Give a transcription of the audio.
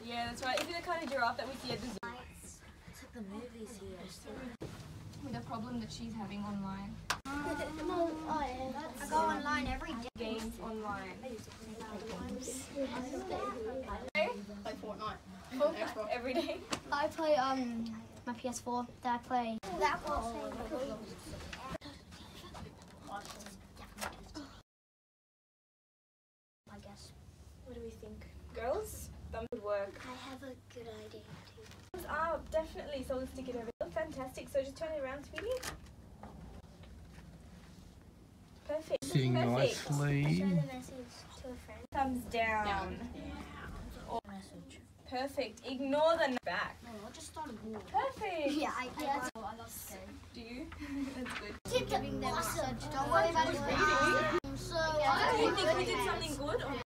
Yeah, that's right. Is it the kind of giraffe that we see at the zoo? It's like the movies here. With a problem that she's having online. I go online every day. Games online. Play Fortnite. Every day. I play my PS4. Then I play. That was I guess. What do we think? Girls? That would work. I have a good idea too. Definitely. So we'll stick it over there. Fantastic. So just turn it around, sweetie. Perfect. Sitting Perfect. nicely. Show the message to a friend. Thumbs down. Message. Perfect. Ignore the back. No, I just started more. Perfect. Yeah, I I love Sky. Do you? That's good. Keep giving them message. Don't worry about it. So, Do you think we did something good or